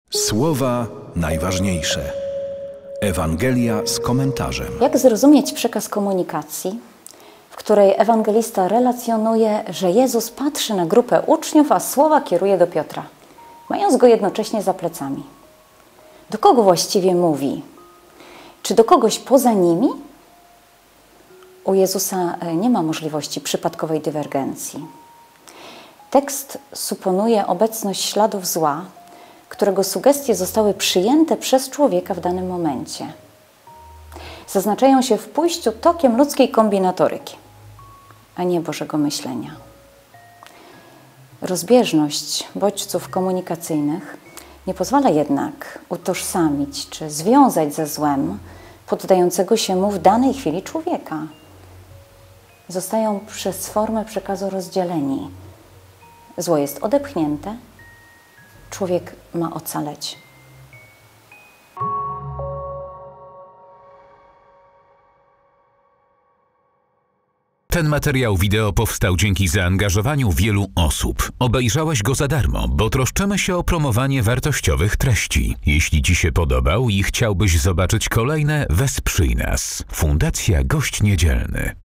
Słowa najważniejsze. Ewangelia z komentarzem. Jak zrozumieć przekaz komunikacji, w której ewangelista relacjonuje, że Jezus patrzy na grupę uczniów, a słowa kieruje do Piotra, mając go jednocześnie za plecami? Do kogo właściwie mówi? Czy do kogoś poza nimi? U Jezusa nie ma możliwości przypadkowej dywergencji. Tekst suponuje obecność śladów zła, którego sugestie zostały przyjęte przez człowieka w danym momencie. Zaznaczają się w pójściu tokiem ludzkiej kombinatoryki, a nie Bożego myślenia. Rozbieżność bodźców komunikacyjnych nie pozwala jednak utożsamić czy związać ze złem poddającego się mu w danej chwili człowieka. Zostają przez formę przekazu rozdzieleni. Zło jest odepchnięte, człowiek ma ocaleć. Ten materiał wideo powstał dzięki zaangażowaniu wielu osób. Obejrzałeś go za darmo, bo troszczymy się o promowanie wartościowych treści. Jeśli Ci się podobał i chciałbyś zobaczyć kolejne, wesprzyj nas. Fundacja Gość Niedzielny.